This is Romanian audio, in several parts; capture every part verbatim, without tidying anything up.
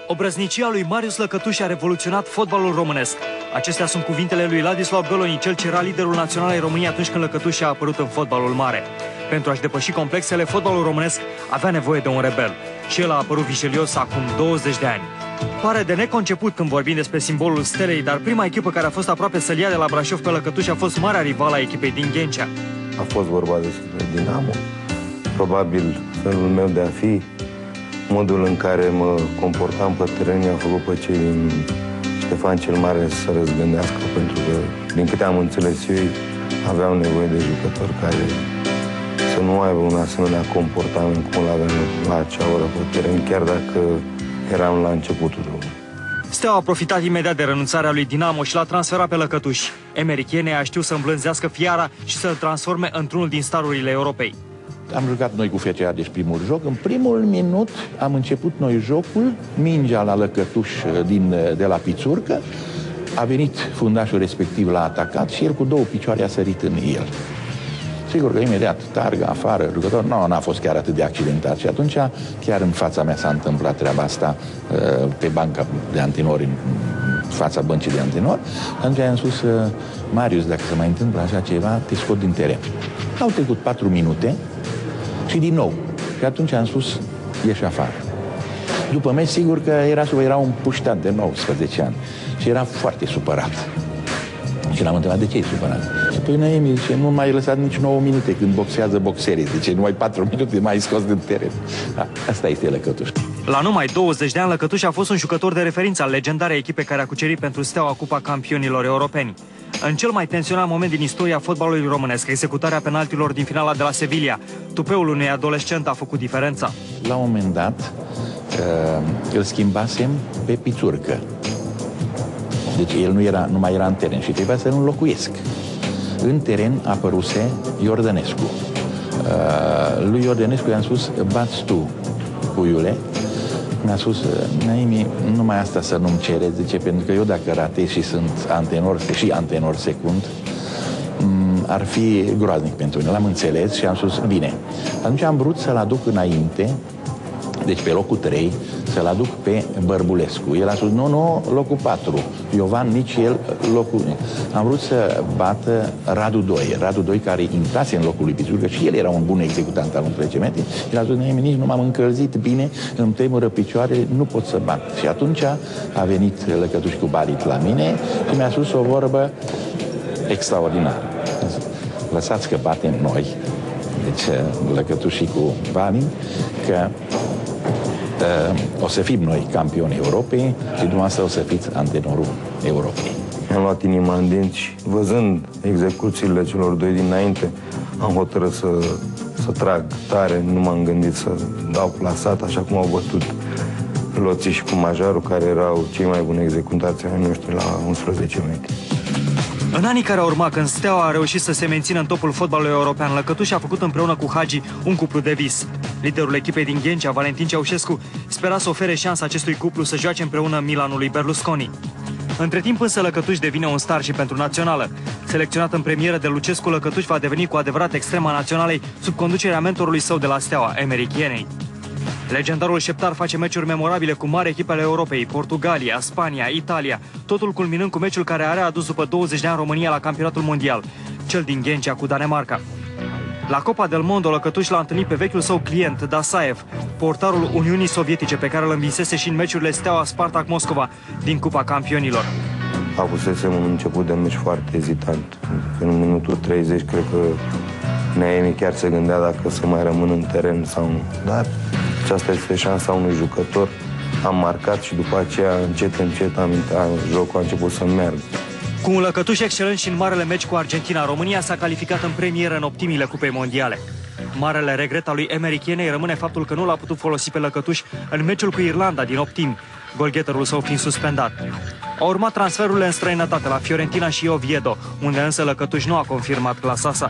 Obrăznicia lui Marius Lăcătuș a revoluționat fotbalul românesc. Acestea sunt cuvintele lui Ladislau Goloni, cel ce era liderul național al României atunci când Lăcătuș a apărut în fotbalul mare. Pentru a-și depăși complexele, fotbalul românesc avea nevoie de un rebel. Și el a apărut vicelios acum douăzeci de ani. Pare de neconceput când vorbim despre simbolul stelei, dar prima echipă care a fost aproape să-l ia de la Brașov pe Lăcătuș a fost marea rivală a echipei din Ghencea. A fost vorba despre Dinamo, probabil felul meu de a fi, modul în care mă comportam pe teren a făcut pe cei din Ștefan cel Mare să răzgândească, pentru că, din câte am înțeles eu, aveau nevoie de jucători care să nu aibă un asemenea comportament cum îl aveam la acea oră pe teren, chiar dacă eram la începutul drumului. Steaua a profitat imediat de renunțarea lui Dinamo și l-a transferat pe Lăcătuș. Emerichenii a știut să îmblânzească fiara și să-l transforme într-unul din starurile Europei. Am jucat noi cu F C Ardeș primul joc. În primul minut am început noi jocul, mingea la Lăcătuș din, de la Pițurcă, a venit fundașul respectiv, l-a atacat și el cu două picioare a sărit în el. Sigur că imediat targă afară, jucător, nu, n-a fost chiar atât de accidentat și atunci chiar în fața mea s-a întâmplat treaba asta pe banca de antenori, în fața băncii de antenori. Atunci am spus, Marius, dacă se mai întâmplă așa ceva, te scot din teren. Au trecut patru minute și din nou. Și atunci am spus, ieși afară. După meci, sigur că era, era un puștat de nouăsprezece ani și era foarte supărat. Și l-am întrebat, de ce e supărat? Și păi, Noemi, zice, nu m-ai lăsat nici nouă minute când boxează boxerii. Zice, numai patru minute m-ai scos din teren. Da, asta este Lăcătuș. La numai douăzeci de ani, Lăcătuș a fost un jucător de referință al legendarei echipe care a cucerit pentru Steaua Cupa Campionilor Europeni. În cel mai tensionat moment din istoria fotbalului românesc, executarea penaltilor din finala de la Sevilla, tupeul unui adolescent a făcut diferența. La un moment dat, uh, îl schimbasem pe Pițurcă. Deci el nu, era, nu mai era în teren și trebuia să-l înlocuiesc. În teren apăruse Iordănescu. Uh, lui Iordănescu i-am spus, bați tu, puiule. Mi-a spus, Naimi, numai asta să nu-mi cereți, zice, pentru că eu dacă ratez și sunt antenor și antenor secund, ar fi groaznic pentru mine. L-am înțeles și am spus, bine. Atunci am vrut să-l aduc înainte, deci pe locul trei, să-l aduc pe Bărbulescu. El a spus, nu, nu, locul patru. Iovan, nici el, locul... Am vrut să bată Radu doi. Radu doi care intrase în locul lui Pițurcă și el era un bun executant al unui precedent. El a spus, nici nu m-am încălzit bine, îmi tremură picioarele, nu pot să bat. Și atunci a venit Lăcătuș cu Barit la mine și mi-a spus o vorbă extraordinară. Lăsați că batem noi, deci Lăcătușii cu Barit, că Uh, o să fim noi campioni Europei și dumneavoastră o să fiți antenorul Europei. Mi-am luat inima în dinți și văzând execuțiile celor doi dinainte, am hotărât să, să trag tare, nu m-am gândit să dau plasat, așa cum au bătut Loții și cu Majaru, care erau cei mai buni executați ai noștri la unsprezece metri. În anii care au urmat, când Steaua a reușit să se mențină în topul fotbalului european, Lăcătuș a făcut împreună cu Hagi un cuplu de vis. Liderul echipei din Ghencea, Valentin Ceaușescu, spera să ofere șansa acestui cuplu să joace împreună Milanului Berlusconi. Între timp însă Lăcătuș devine un star și pentru națională. Selecționat în premieră de Lucescu, Lăcătuș va deveni cu adevărat extrema naționalei sub conducerea mentorului său de la Steaua, Emerichenei. Legendarul șeptar face meciuri memorabile cu mari echipele Europei, Portugalia, Spania, Italia, totul culminând cu meciul care a readus după douăzeci de ani România la campionatul mondial, cel din Ghencea cu Danemarca. La Copa del Mondo, Lăcătuș l-a întâlnit pe vechiul său client, Dasaev, portarul Uniunii Sovietice, pe care îl învinsese și în meciurile Steaua Spartak Moscova din Cupa Campionilor. Avusesem un început de meci foarte ezitant. În minutul treizeci, cred că Naemi chiar se gândea dacă să mai rămân în teren sau nu. Dar aceasta este șansa unui jucător. Am marcat și după aceea, încet, încet, am, jocul a început să meargă. Cu un Lăcătuș excelent și în marele meci cu Argentina, România s-a calificat în premieră în optimile Cupei Mondiale. Marele regret al lui Emerichenei rămâne faptul că nu l-a putut folosi pe Lăcătuș în meciul cu Irlanda din optimi, golgheterul său fiind suspendat. Au urmat transferurile în străinătate la Fiorentina și Oviedo, unde însă Lăcătuș nu a confirmat clasa sa.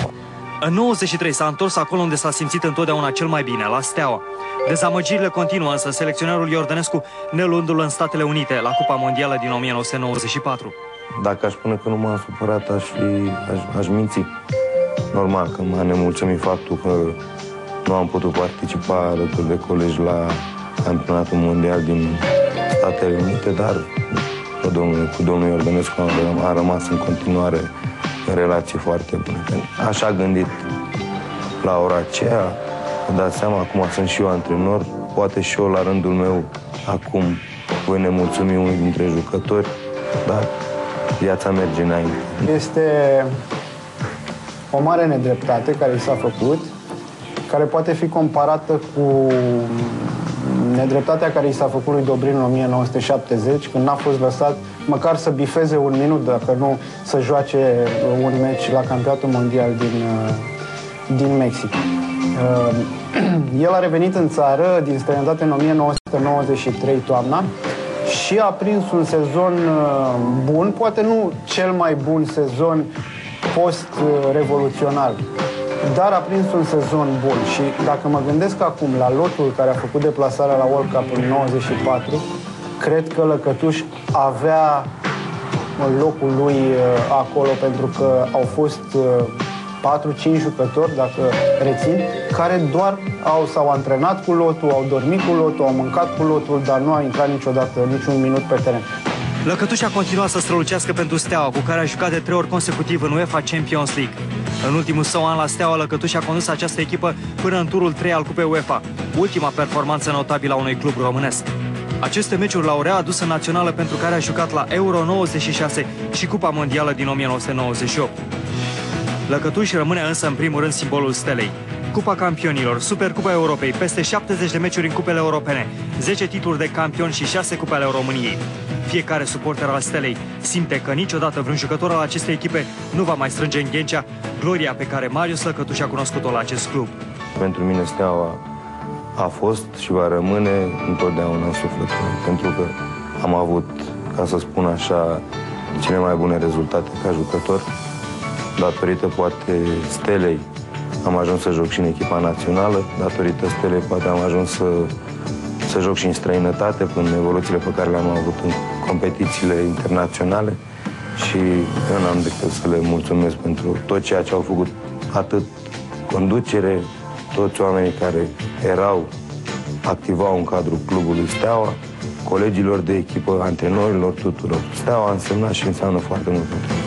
În nouăzeci și trei s-a întors acolo unde s-a simțit întotdeauna cel mai bine, la Steaua. Dezamăgirile continuă însă selecționerul Iordănescu neluându-l în Statele Unite la Cupa Mondială din o mie nouă sute nouăzeci și patru. Dacă aș spune că nu m-am supărat, aș, fi, aș, aș minți. Normal că m-a nemulțumit faptul că nu am putut participa alături de colegi la campionatul mondial din Statele Unite, dar cu domnul, cu domnul Iordănescu am, am rămas în continuare în relații foarte bune. Așa a gândit la ora aceea, îmi dați seama, acum sunt și eu antrenor, poate și eu la rândul meu, acum voi nemulțumi unul dintre jucători, dar viața merge înainte. Este o mare nedreptate care i s-a făcut, care poate fi comparată cu nedreptatea care i s-a făcut lui Dobrin în o mie nouă sute șaptezeci, când n-a fost lăsat măcar să bifeze un minut, dacă nu să joace un meci la campionatul mondial din, din Mexic. El a revenit în țară din străinătate în o mie nouă sute nouăzeci și trei toamna și a prins un sezon bun, poate nu cel mai bun sezon post-revoluționar, dar a prins un sezon bun. Și dacă mă gândesc acum la lotul care a făcut deplasarea la World Cup în nouăzeci și patru, cred că Lăcătuș avea locul lui acolo, pentru că au fost patru cinci jucători, dacă rețin, care doar au, s-au antrenat cu lotul, au dormit cu lotul, au mâncat cu lotul, dar nu au intrat niciodată, niciun minut pe teren. Lăcătuș a continuat să strălucească pentru Steaua, cu care a jucat de trei ori consecutiv în UEFA Champions League. În ultimul său an la Steaua, Lăcătuș a condus această echipă până în turul trei al Cupei UEFA, ultima performanță notabilă a unui club românesc. Aceste meciuri l-au readus în națională, pentru care a jucat la Euro nouăzeci și șase și Cupa Mondială din o mie nouă sute nouăzeci și opt. Lăcătuș rămâne însă în primul rând simbolul stelei. Cupa Campionilor, Supercupa Europei, peste șaptezeci de meciuri în cupele europene, zece titluri de campion și șase cupe ale României. Fiecare suporter al stelei simte că niciodată vreun jucător al acestei echipe nu va mai strânge în Ghencea gloria pe care Marius Lăcătuș a cunoscut-o la acest club. Pentru mine Steaua a fost și va rămâne întotdeauna în sufletul meu, pentru că am avut, ca să spun așa, cele mai bune rezultate ca jucător. Datorită poate stelei am ajuns să joc și în echipa națională, datorită stelei poate am ajuns să, să joc și în străinătate, până în evoluțiile pe care le-am avut în competițiile internaționale, și eu n-am decât să le mulțumesc pentru tot ceea ce au făcut, atât conducere, toți oamenii care erau, activau în cadrul clubului Steaua, colegilor de echipă, antrenorilor, tuturor. Steaua a însemnat și înseamnă foarte mult pentru